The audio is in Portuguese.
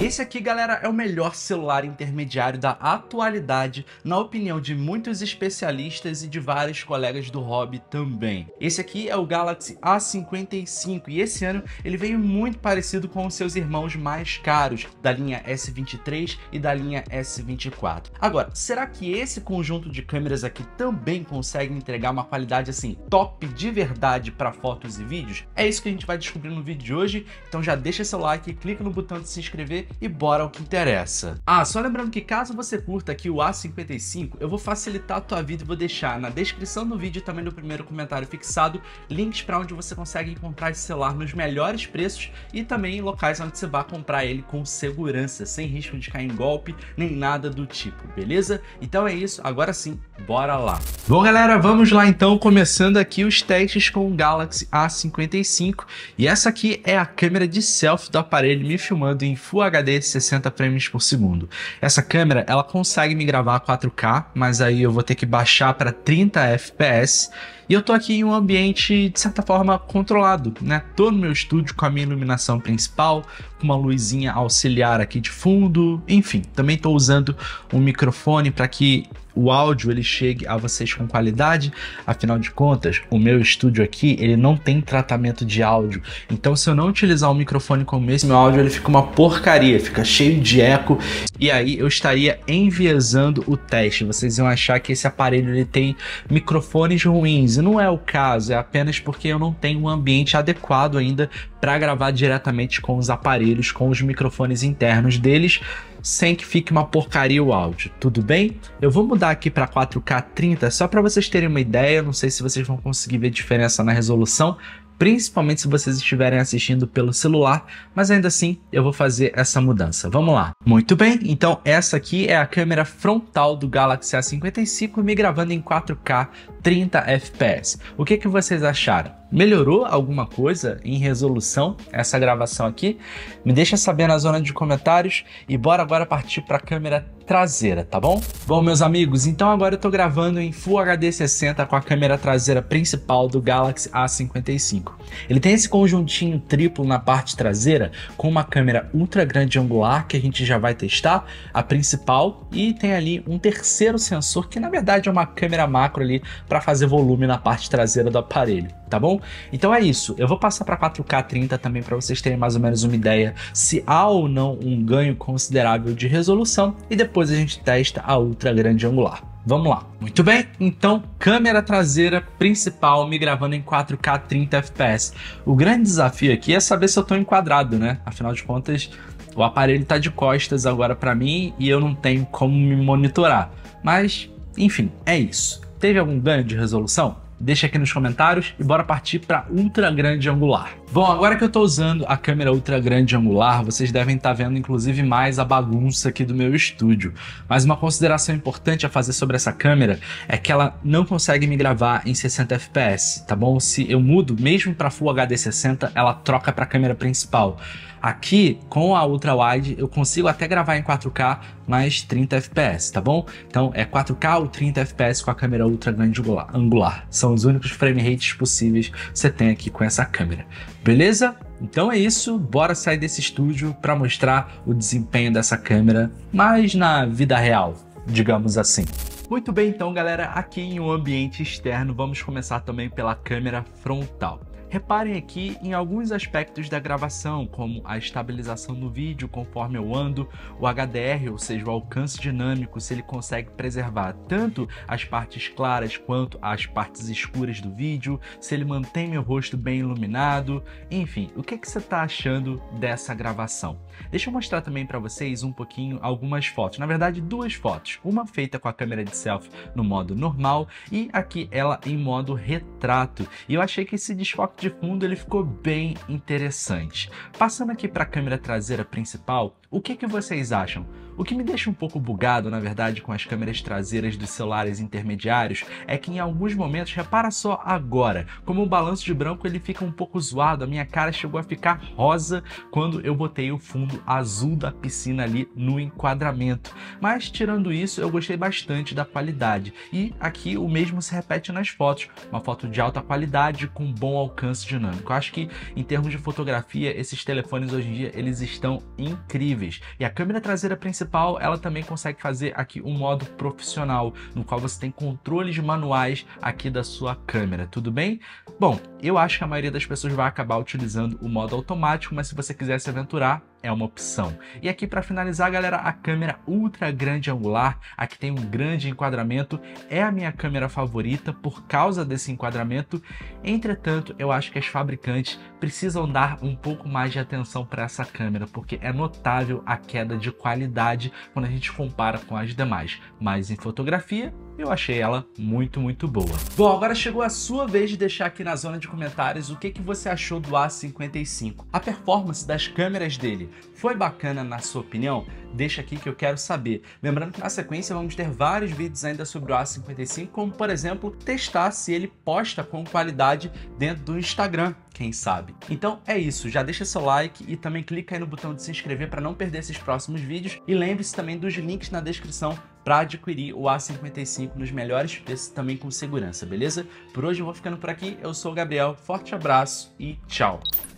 Esse aqui, galera, é o melhor celular intermediário da atualidade, na opinião de muitos especialistas e de vários colegas do hobby também. Esse aqui é o Galaxy A55 e esse ano ele veio muito parecido com os seus irmãos mais caros, da linha S23 e da linha S24. Agora, será que esse conjunto de câmeras aqui também consegue entregar uma qualidade assim top de verdade para fotos e vídeos? É isso que a gente vai descobrir no vídeo de hoje, então já deixa seu like, clica no botão de se inscrever e bora ao que interessa. Só lembrando que caso você curta aqui o A55, eu vou facilitar a tua vida e vou deixar na descrição do vídeo e também no primeiro comentário fixado links para onde você consegue encontrar esse celular nos melhores preços e também em locais onde você vai comprar ele com segurança, sem risco de cair em golpe nem nada do tipo, beleza? Então é isso, agora sim, bora lá. Bom, galera, vamos lá então, começando aqui os testes com o Galaxy A55 e essa aqui é a câmera de selfie do aparelho me filmando em Full HD 60 frames por segundo. Essa câmera, ela consegue me gravar a 4K, mas aí eu vou ter que baixar para 30 FPS. E eu tô aqui em um ambiente, de certa forma, controlado, né? Tô no meu estúdio com a minha iluminação principal, com uma luzinha auxiliar aqui de fundo, enfim. Também tô usando um microfone para que o áudio ele chegue a vocês com qualidade. Afinal de contas, o meu estúdio aqui, ele não tem tratamento de áudio. Então, se eu não utilizar um microfone como esse, meu áudio ele fica uma porcaria, fica cheio de eco. E aí eu estaria enviesando o teste. Vocês iam achar que esse aparelho ele tem microfones ruins. E não é o caso, é apenas porque eu não tenho um ambiente adequado ainda para gravar diretamente com os aparelhos, com os microfones internos deles, sem que fique uma porcaria o áudio, tudo bem? Eu vou mudar aqui para 4K 30 só para vocês terem uma ideia, não sei se vocês vão conseguir ver diferença na resolução, principalmente se vocês estiverem assistindo pelo celular, mas ainda assim eu vou fazer essa mudança. Vamos lá. Muito bem, então essa aqui é a câmera frontal do Galaxy A55 me gravando em 4K 30 FPS. O que vocês acharam? Melhorou alguma coisa em resolução essa gravação aqui? Me deixa saber na zona de comentários e bora agora partir para a câmera traseira, tá bom? Bom, meus amigos, então agora eu tô gravando em Full HD 60 com a câmera traseira principal do Galaxy A55. Ele tem esse conjuntinho triplo na parte traseira com uma câmera ultra grande angular que a gente já vai testar, a principal, e tem ali um terceiro sensor que na verdade é uma câmera macro ali para fazer volume na parte traseira do aparelho, tá bom? Então é isso, eu vou passar para 4K 30 também para vocês terem mais ou menos uma ideia se há ou não um ganho considerável de resolução e depois a gente testa a ultra grande angular. Vamos lá. Muito bem, então câmera traseira principal me gravando em 4K 30 FPS. O grande desafio aqui é saber se eu estou enquadrado, né? Afinal de contas, o aparelho está de costas agora para mim e eu não tenho como me monitorar. Mas, enfim, é isso. Teve algum ganho de resolução? Deixa aqui nos comentários e bora partir para ultra grande angular. Bom, agora que eu estou usando a câmera ultra grande angular, vocês devem estar vendo inclusive mais a bagunça aqui do meu estúdio. Mas uma consideração importante a fazer sobre essa câmera é que ela não consegue me gravar em 60 FPS, tá bom? Se eu mudo mesmo para Full HD 60, ela troca para a câmera principal. Aqui, com a Ultra Wide, eu consigo até gravar em 4K mais 30 FPS, tá bom? Então é 4K ou 30 FPS com a câmera ultra grande angular. São os únicos frame rates possíveis que você tem aqui com essa câmera. Beleza? Então é isso, bora sair desse estúdio para mostrar o desempenho dessa câmera, mas na vida real, digamos assim. Muito bem, então galera, aqui em um ambiente externo, vamos começar também pela câmera frontal. Reparem aqui em alguns aspectos da gravação, como a estabilização do vídeo conforme eu ando, o HDR, ou seja, o alcance dinâmico, se ele consegue preservar tanto as partes claras quanto as partes escuras do vídeo, se ele mantém meu rosto bem iluminado, enfim, o que você está achando dessa gravação? Deixa eu mostrar também para vocês um pouquinho algumas fotos, na verdade duas fotos, uma feita com a câmera de selfie no modo normal e aqui ela em modo retrato, e eu achei que esse desfoque de fundo ele ficou bem interessante. Passando aqui para a câmera traseira principal, o que vocês acham? O que me deixa um pouco bugado, na verdade, com as câmeras traseiras dos celulares intermediários é que em alguns momentos, repara só agora, como o balanço de branco ele fica um pouco zoado, a minha cara chegou a ficar rosa quando eu botei o fundo azul da piscina ali no enquadramento. Mas tirando isso, eu gostei bastante da qualidade. E aqui o mesmo se repete nas fotos, uma foto de alta qualidade com bom alcance dinâmico. Eu acho que em termos de fotografia, esses telefones hoje em dia eles estão incríveis. E a câmera traseira principal, ela também consegue fazer aqui um modo profissional, no qual você tem controles manuais aqui da sua câmera, tudo bem? Bom, eu acho que a maioria das pessoas vai acabar utilizando o modo automático, mas se você quiser se aventurar, é uma opção. E aqui para finalizar, galera, a câmera ultra grande angular, aqui tem um grande enquadramento, é a minha câmera favorita por causa desse enquadramento. Entretanto, eu acho que as fabricantes precisam dar um pouco mais de atenção para essa câmera, porque é notável a queda de qualidade quando a gente compara com as demais. Mas em fotografia, eu achei ela muito boa. Bom, agora chegou a sua vez de deixar aqui na zona de comentários o que você achou do A55. A performance das câmeras dele foi bacana na sua opinião? Deixa aqui que eu quero saber. Lembrando que na sequência vamos ter vários vídeos ainda sobre o A55, como por exemplo, testar se ele posta com qualidade dentro do Instagram, quem sabe. Então é isso, já deixa seu like e também clica aí no botão de se inscrever para não perder esses próximos vídeos. E lembre-se também dos links na descrição para adquirir o A55 nos melhores preços também com segurança, beleza? Por hoje eu vou ficando por aqui, eu sou o Gabriel, forte abraço e tchau!